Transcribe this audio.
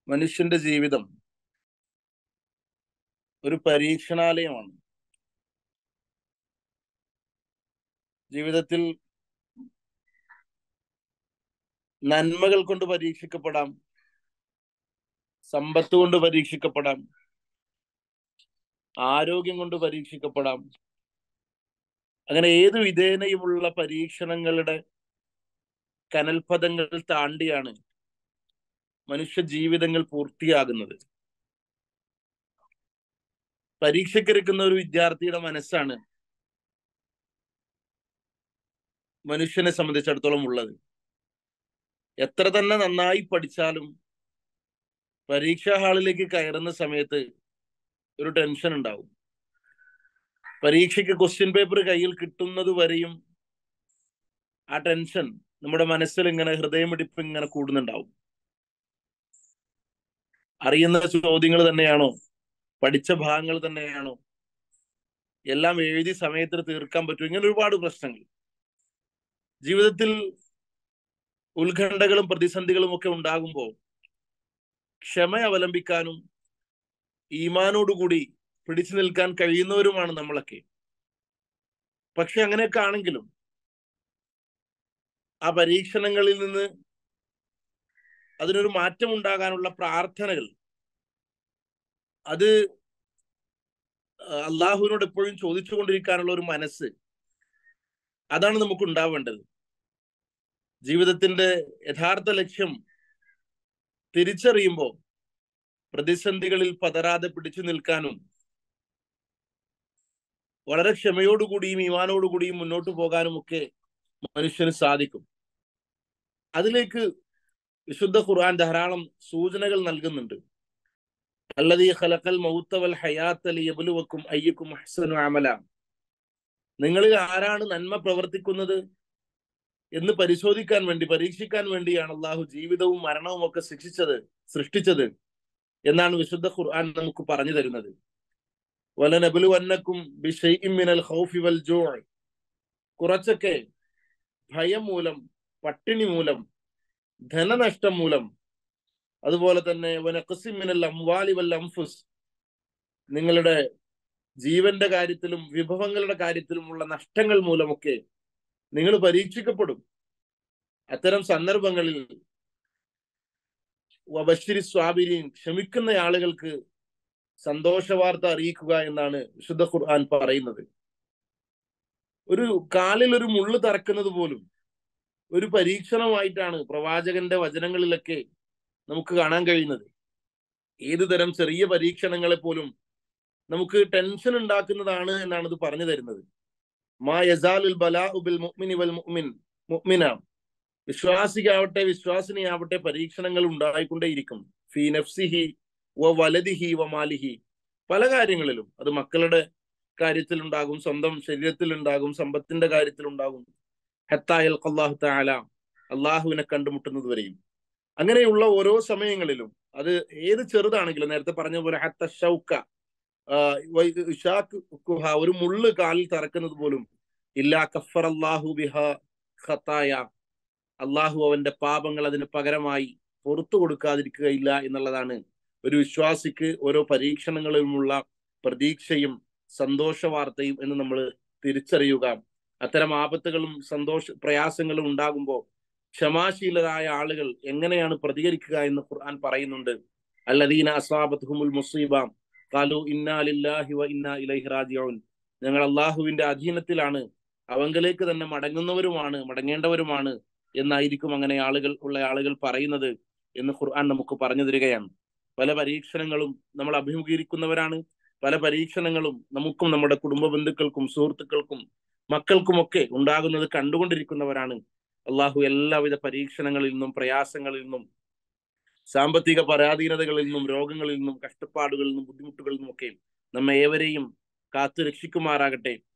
മനുഷ്യന്റെ ജീവിതം ഒരു പരീക്ഷണാലയമാണ്. ജീവിതത്തിൽ നന്മകൾ കൊണ്ട് പരീക്ഷിക്കപ്പെടാം, സമ്പത്ത് കൊണ്ട് പരീക്ഷിക്കപ്പെടാം, ആരോഗ്യം കൊണ്ട് പരീക്ഷിക്കപ്പെടാം. അങ്ങനെ ഏതു വിധേനയുമുള്ള പരീക്ഷണങ്ങളുടെ കനൽപഥങ്ങൾ താണ്ടിയാണ് മനുഷ്യ ജീവിതങ്ങൾ പൂർത്തിയാകുന്നത്. പരീക്ഷയ്ക്കിരിക്കുന്ന ഒരു വിദ്യാർത്ഥിയുടെ മനസ്സാണ് മനുഷ്യനെ സംബന്ധിച്ചിടത്തോളം ഉള്ളത്. എത്ര തന്നെ നന്നായി പഠിച്ചാലും പരീക്ഷാ ഹാളിലേക്ക് കയറുന്ന സമയത്ത് ഒരു ടെൻഷൻ ഉണ്ടാവും. പരീക്ഷയ്ക്ക് ക്വസ്റ്റ്യൻ പേപ്പർ കയ്യിൽ കിട്ടുന്നത് വരെയും ആ ടെൻഷൻ നമ്മുടെ മനസ്സിൽ ഇങ്ങനെ ഹൃദയമിടിപ്പ് ഇങ്ങനെ കൂടുന്നുണ്ടാവും. അറിയുന്ന ചോദ്യങ്ങൾ തന്നെയാണോ, പഠിച്ച ഭാഗങ്ങൾ തന്നെയാണോ, എല്ലാം എഴുതി സമയത്തിന് തീർക്കാൻ പറ്റും, ഇങ്ങനെ ഒരുപാട് പ്രശ്നങ്ങൾ. ജീവിതത്തിൽ ഉത്കണ്ഠകളും പ്രതിസന്ധികളും ഒക്കെ ഉണ്ടാകുമ്പോൾ ക്ഷമ അവലംബിക്കാനും ഈമാനോടുകൂടി പിടിച്ചു നിൽക്കാൻ കഴിയുന്നവരുമാണ് നമ്മളൊക്കെ. പക്ഷെ അങ്ങനെയൊക്കെ ആണെങ്കിലും ആ പരീക്ഷണങ്ങളിൽ നിന്ന് അതിനൊരു മാറ്റം ഉണ്ടാകാനുള്ള പ്രാർത്ഥനകൾ, അത് അള്ളാഹുവിനോട് എപ്പോഴും ചോദിച്ചുകൊണ്ടിരിക്കാനുള്ള ഒരു മനസ്സ്, അതാണ് നമുക്ക് ഉണ്ടാവേണ്ടത്. ജീവിതത്തിന്റെ യഥാർത്ഥ ലക്ഷ്യം തിരിച്ചറിയുമ്പോൾ പ്രതിസന്ധികളിൽ പതറാതെ പിടിച്ചു നിൽക്കാനും വളരെ ക്ഷമയോടുകൂടിയും ഈമാനോടുകൂടിയും മുന്നോട്ട് പോകാനും ഒക്കെ മനുഷ്യന് സാധിക്കും. അതിലേക്ക് വിശുദ്ധ ഖുർആൻ ധാരാളം സൂചനകൾ നൽകുന്നുണ്ട്. അല്ലദീ ഖലഖൽ മൗത വൽ ഹയാത ലിയബ്ലുവക്കും അയ്യുക്കും അഹ്സനു അമല. നിങ്ങളിൽ ആരാണ് നന്മ പ്രവർത്തിക്കുന്നത് എന്ന് പരിശോധിക്കാൻ വേണ്ടി, പരീക്ഷിക്കാൻ വേണ്ടിയാണ് അള്ളാഹു ജീവിതവും മരണവും ഒക്കെ സൃഷ്ടിച്ചത് എന്നാണ് വിശുദ്ധ ഖുർആൻ നമുക്ക് പറഞ്ഞു തരുന്നത്. വലനബ്ലുവന്നക്കും ബിശൈഇൻ മിനൽ ഖൗഫി വൽ ജൂഅ്. കുറച്ചൊക്കെ ഭയം മൂലം, പട്ടിണി മൂലം, ധനനഷ്ടം മൂലം, അതുപോലെ തന്നെ വനഖസിൻ മിനൽ അംവാലി വൽ അൻഫുസ്, നിങ്ങളുടെ ജീവന്റെ കാര്യത്തിലും വിഭവങ്ങളുടെ കാര്യത്തിലുമുള്ള നഷ്ടങ്ങൾ മൂലമൊക്കെ നിങ്ങൾ പരീക്ഷിക്കപ്പെടും. അത്തരം സന്ദർഭങ്ങളിൽ വബശ്ശിരി സ്വാബിരീൻ, ക്ഷമിക്കുന്ന ആളുകൾക്ക് സന്തോഷ വാർത്ത അറിയിക്കുക എന്നാണ് വിശുദ്ധ ഖുർആൻ പറയുന്നത്. ഒരു കാലിൽ ഒരു മുള്ള് തറക്കുന്നത് പോലും ഒരു പരീക്ഷണമായിട്ടാണ് പ്രവാചകന്റെ വചനങ്ങളിലൊക്കെ നമുക്ക് കാണാൻ കഴിയുന്നത്. ഏതു തരം ചെറിയ പരീക്ഷണങ്ങളെ പോലും നമുക്ക് ടെൻഷൻ ഉണ്ടാക്കുന്നതാണ് എന്നാണ് ഇത് പറഞ്ഞു തരുന്നത്. മാ യസാലുൽ ബലാഉ ബിൽ മുഅ്മിനി വൽ മുഅ്മിന, വിശ്വാസിയാവട്ടെ വിശ്വാസിനിയാവട്ടെ പരീക്ഷണങ്ങൾ ഉണ്ടായിക്കൊണ്ടേയിരിക്കും. ഫീ നഫ്സിഹി വ വലദിഹി വ മാലിഹി, പല കാര്യങ്ങളിലും. അത് മക്കളുടെ കാര്യത്തിൽ ഉണ്ടാകും, സ്വന്തം ശരീരത്തിൽ ഉണ്ടാകും, സമ്പത്തിന്റെ കാര്യത്തിൽ ഉണ്ടാകും. ഹത്താ യൽഖല്ലാഹു തആല, അള്ളാഹുവിനെ കണ്ടുമുട്ടുന്നത് വരെയും. അങ്ങനെയുള്ള ഓരോ സമയങ്ങളിലും അത് ഏത് ചെറുതാണെങ്കിലും, നേരത്തെ പറഞ്ഞ പോലെ ഹത്ത ഷൗക്ക, ഒരു മുള്ള് കാലിൽ തറക്കുന്നത് പോലും ഇല്ലാ കഫറല്ലാഹു ബിഹാ ഖതായ, അള്ളാഹു അവന്റെ പാപങ്ങൾ അതിന് പകരമായി പുറത്തു കൊടുക്കാതിരിക്കുകയില്ല എന്നുള്ളതാണ് ഒരു വിശ്വാസിക്ക് ഓരോ പരീക്ഷണങ്ങളിലുമുള്ള പ്രതീക്ഷയും സന്തോഷ വാർത്തയും എന്ന് നമ്മൾ തിരിച്ചറിയുക. അത്തരം ആപത്തുകളും പ്രയാസങ്ങളും ഉണ്ടാകുമ്പോൾ ക്ഷമാശീലരായ ആളുകൾ എങ്ങനെയാണ് പ്രതികരിക്കുക എന്ന് ഖുർആൻ പറയുന്നുണ്ട്. അല്ലദീന അസ്വാബത്ഹുമുൽ മുസീബ ഖാലു ഇന്നാ ലില്ലാഹി വ ഇന്നാ ഇലൈഹി റാജിഊൻ. ഞങ്ങൾ അള്ളാഹുവിന്റെ അധീനത്തിലാണ്, അവങ്കലേക്ക് തന്നെ മടങ്ങേണ്ടവരുമാണ് എന്നായിരിക്കും അങ്ങനെ ആളുകൾ പറയുന്നത് എന്ന് ഖുർആൻ നമുക്ക് പറഞ്ഞു തരികയാണ്. പല പരീക്ഷണങ്ങളും നമ്മൾ അഭിമുഖീകരിക്കുന്നവരാണ്. പല പരീക്ഷണങ്ങളും നമുക്കും നമ്മുടെ കുടുംബ ബന്ധുക്കൾക്കും സുഹൃത്തുക്കൾക്കും മക്കൾക്കുമൊക്കെ ഉണ്ടാകുന്നത് കണ്ടുകൊണ്ടിരിക്കുന്നവരാണ്. അള്ളാഹു എല്ലാവിധ പരീക്ഷണങ്ങളിൽ നിന്നും പ്രയാസങ്ങളിൽ നിന്നും സാമ്പത്തിക പരാധീനതകളിൽ നിന്നും രോഗങ്ങളിൽ നിന്നും കഷ്ടപ്പാടുകളിൽ നിന്നും ബുദ്ധിമുട്ടുകളിൽ നിന്നും ഒക്കെ നമ്മെ ഏവരെയും കാത്തു രക്ഷിക്കുമാറാകട്ടെ.